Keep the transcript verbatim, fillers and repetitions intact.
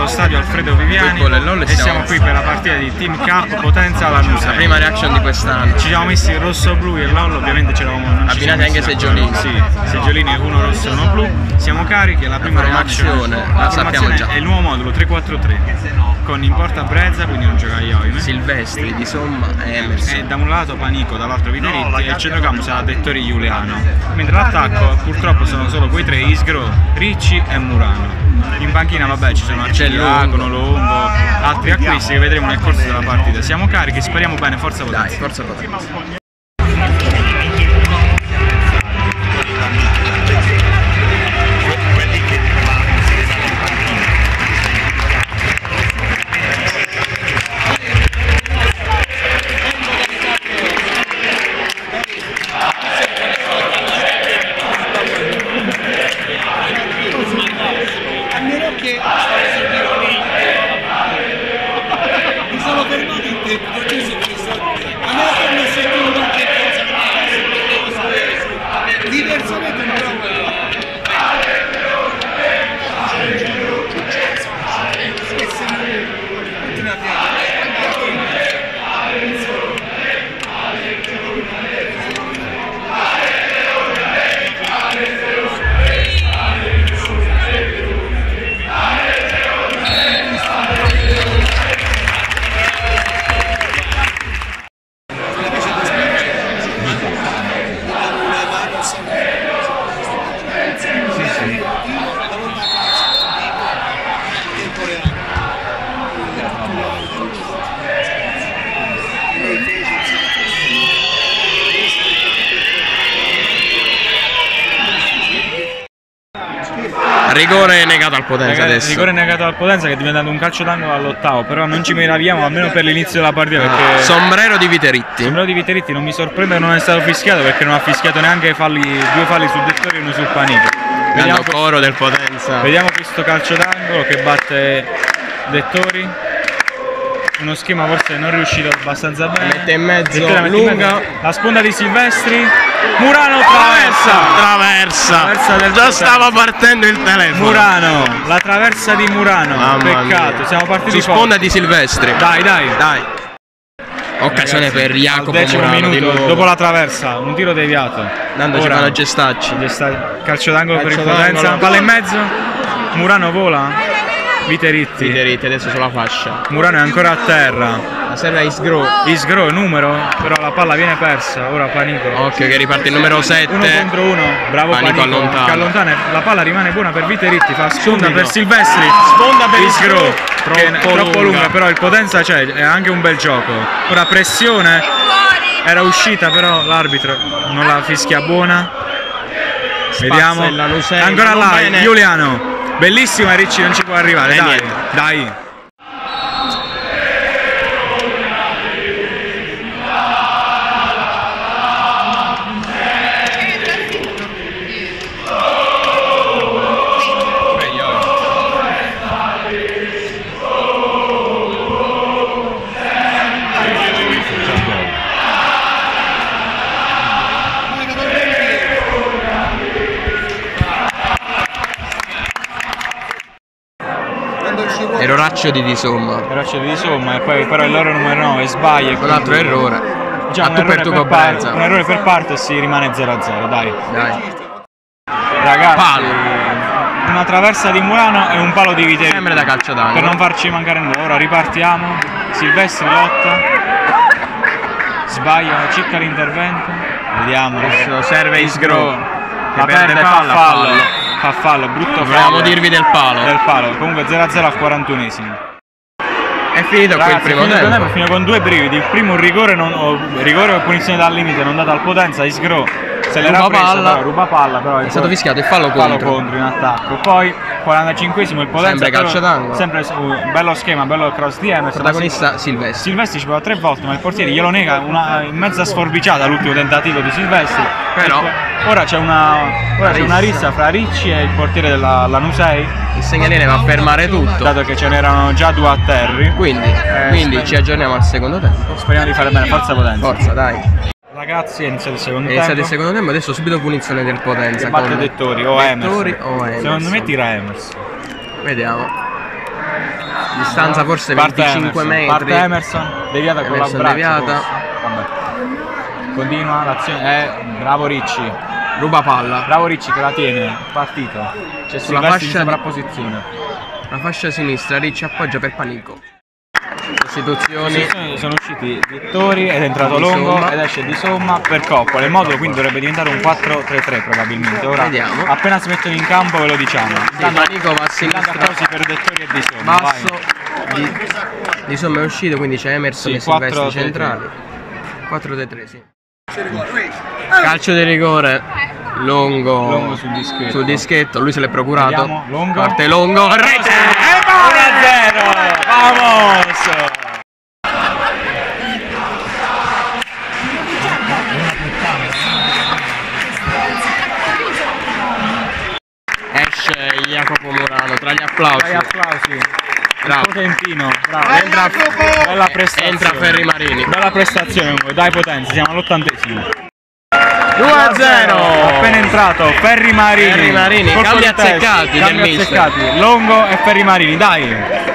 allo stadio Alfredo Viviani e siamo qui per la partita di Team Cup Potenza Lanusei. La prima reaction di quest'anno. Ci siamo messi il rosso blu e il lollo, ovviamente ce l'avamo abbinati anche seggiolini. Sì, seggiolini uno rosso e uno blu. Siamo carichi, la prima reaction. La sappiamo già. È il nuovo modulo tre quattro tre con in porta Brezza, quindi non gioca Ioime. Silvestri di Somma e Emerson. E da un lato Panico, dall'altro Viteritti e il centrocampo sarà Dettori Giuliano. Mentre l'attacco purtroppo sono solo quei tre, Isgro, Ricci e Murano. In panchina vabbè ci sono Arcidiacono, Longo, altri acquisti che vedremo nel corso della partita. Siamo carichi, speriamo bene, forza Potenza. Dai, forza Potenza. Mi sono fermato in tempo, perché se mi sto... A me non sentivo qualche cosa, diversamente non trovo. Rigore negato al Potenza adesso. Rigore negato al Potenza che è diventato un calcio d'angolo all'ottavo, però non ci meravigliamo almeno per l'inizio della partita perché... Sombrero di Viteritti. Sombrero di Viteritti non mi sorprende che non è stato fischiato perché non ha fischiato neanche falli, due falli su Dettori e uno sul Panico. Vediamo coro del Potenza. Vediamo questo calcio d'angolo che batte Dettori. Uno schema forse non riuscito abbastanza bene. Mette in mezzo, Dettori lunga. in mezzo. La sponda di Silvestri. Murano traversa! Traversa! traversa del Già stava partendo il telefono. Murano, la traversa di Murano. Mamma Peccato, mia. siamo partiti Su sponda di Silvestri. Dai, dai. Dai. Occasione Ragazzi, per Jacopo al decimo Murano minuto, di nuovo. dopo la traversa, un tiro deviato. Dando ci fanno gestacci. Gesta calcio d'angolo per il Calcio Potenza. d'angolo. Palla in mezzo. Murano vola. Viteritti. Viteritti adesso sulla fascia. Murano è ancora a terra. La serve Isgro. Isgro numero, però la palla viene persa. Ora Panico. Occhio che riparte il numero sette. Uno contro uno. Bravo Panico, Panico. allontana. Che allontana. La palla rimane buona per Viteritti. Fa sponda Subito. per Silvestri. Sponda per Isgro. Isgro. Che è Troppo troppo lunga. lunga. Però il Potenza c'è. È anche un bel gioco. Ora pressione. Era uscita però l'arbitro non la fischia buona. Vediamo. Ancora là. Bene. Giuliano. Bellissima, Ricci non ci può arrivare. E Dai. niente. Dai. Eroraccio di Di Somma. Però c'è di somma e poi però il loro numero nove sbaglia. Un altro errore. Diciamo, A tu un, per errore tu per Cobbenza. parte, un errore per parte e si rimane zero a zero, dai. Dai. Ragazzi, Palo. una traversa di Murano e un palo di Viteritti. Sembra da calcio d'angolo. Per non farci mancare nulla. Ora ripartiamo. Silvestri lotta. Sbaglia, cicca l'intervento. Vediamo. Adesso serve Isgro. La perde, fa palla, fallo. fallo. Fa fallo, brutto fallo. Volevamo dirvi del palo. Del palo. Comunque zero a zero al quarantunesimo. È finito qui il Ragazzi, primo finito il tempo. tempo, fino con due brividi. Il primo un rigore, non, o, rigore o punizione dal limite non data al Potenza. Isgro se l'era Ruba presa, palla. però, ruba palla, però È stato fischiato il fallo fallo contro. contro in attacco. Poi quarantacinquesimo il Potenza. Sempre calcio d'angolo. Sempre uh, bello schema, bello cross di Emerson. Protagonista Silvestri. Silvestri ci prova tre volte, ma il portiere glielo nega una in mezza sforbiciata l'ultimo tentativo di Silvestri. Però ora c'è una, ora c'è una rissa fra Ricci e il portiere della Lanusei, il segnalino va a fermare tutto. dato che ce n'erano già due a terra. Quindi, quindi ci aggiorniamo al secondo tempo. Speriamo di fare bene, forza Potenza. Forza, dai. Ragazzi, è iniziato il secondo È iniziato tempo. il secondo tempo, adesso subito punizione del Potenza. Batte con Dettori o Dettori Emerson. o Emerson. Secondo me tira Emerson. Vediamo. Distanza forse Parte venticinque Emerson, metri. Parte Emerson, deviata con Emerson l'abbraccio. deviata. forse. Vabbè. Continua l'azione, eh, bravo Ricci. Ruba palla. Bravo Ricci che la tiene, partito. C'è Sulla sulla fascia fascia di di- sovrapposizione. La fascia sinistra, Ricci appoggia per Panico. Sostituzioni. Sono usciti Vittori ed è entrato Di Longo Somma. ed esce di Somma per Coppola. Il modulo quindi dovrebbe diventare un quattro tre tre probabilmente. Ora Vediamo. appena si mettono in campo ve lo diciamo. Sì, Panico va a sinistra. Applausi per Dettori e di Somma. Basso. vai. Di, di Somma è uscito, quindi c'è Emerson Sì, e Silvestri quattro tre tre. centrali. quattro tre tre, sì. Calcio di rigore. Longo, Longo sul dischetto. sul dischetto, lui se l'è procurato. Vediamo, Longo. Parte Longo, rete! uno a zero! Vamos! Esce Jacopo Murano tra gli applausi. Dai applausi. Bravo. Potentino, bravo. Entra, Bella prestazione. entra Ferri Marini. Bella prestazione, dai Potenza, siamo all'ottantesimo. due a zero. Appena entrato Ferri Marini. Ferri Marini, Colpo cambi di testa, azzeccati del cambi mister. azzeccati. Longo e Ferri Marini, dai.